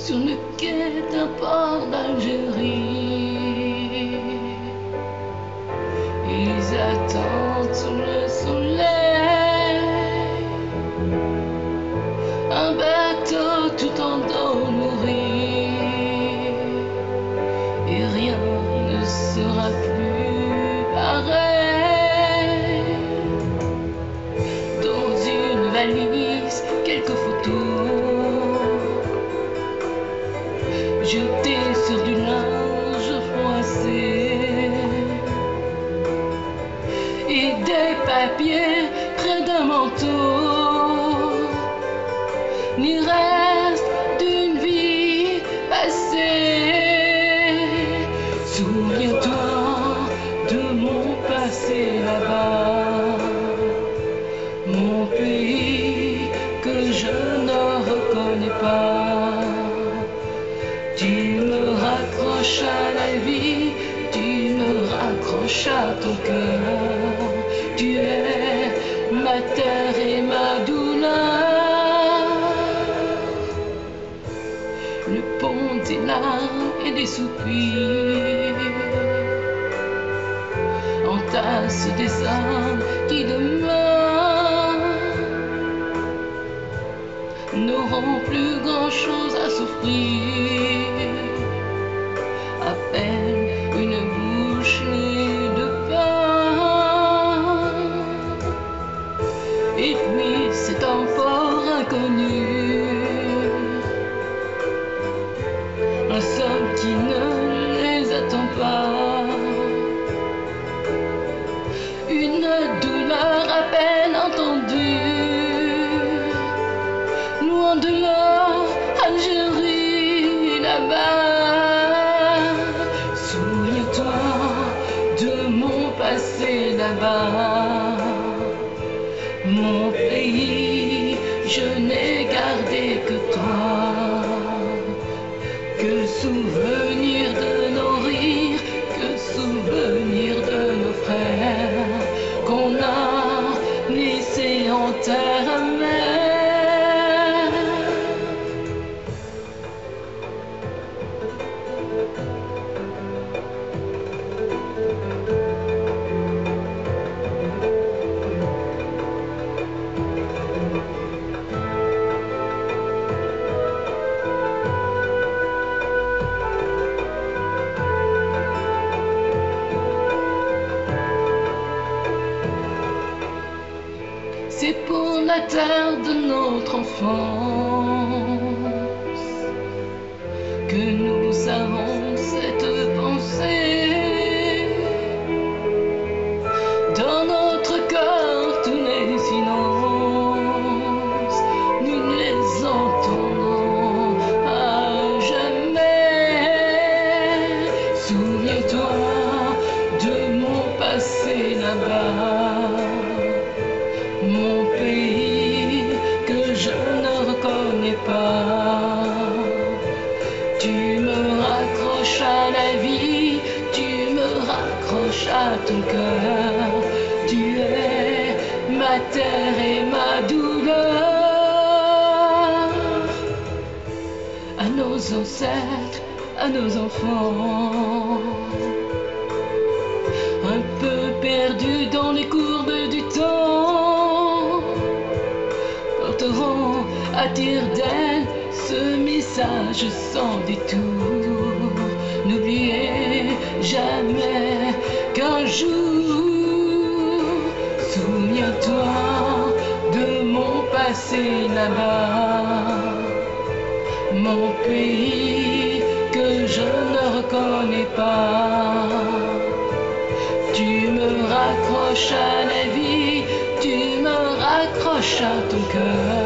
sur le quai d'un port d'Algérie. Ils attendent sous le soleil un bateau tout endormi, et rien ne sera plus pareil. Dans une valise, quelques photos jetées sur du linge froissé et des papiers près d'un manteau. Ni reste d'une vie passée. Souviens-toi de mon passé là-bas, mon pays que je ne reconnais pas. Tu me raccroches à la vie, tu me raccroches à ton cœur. Tu es ma terre et ma douleur. Le pont des larmes et des soupirs entasse des âmes qui demain n'auront plus grand-chose à souffrir, à peine une bouchée de pain. Et puis c'est un port inconnu, un somme qui ne les attend pas, une douleur à peine entendue, loin de leur Algérie là-bas. Souviens-toi de mon passé là-bas, mon pays, je n'ai gardé que toi. Que souvenir de nos rires, que souvenir de nos frères qu'on a laissés en terre amère. C'est pour la terre de notre enfance que nous avons cette pensée. Dans notre cœur, tous les silences, nous ne les entendons à jamais. Souviens-toi de mon passé là-bas, mon pays que je ne reconnais pas. Tu me raccroches à la vie, tu me raccroches à ton cœur. Tu es ma terre et ma douleur. À nos ancêtres, à nos enfants, un peu perdus dans les courbes du temps, porteront à tire-d'aile ce message sans détour. N'oubliez jamais qu'un jour, souviens-toi de mon passé là-bas, mon pays que je ne reconnais pas. Tu me raccroches à la vie, tu me raccroches à ton cœur.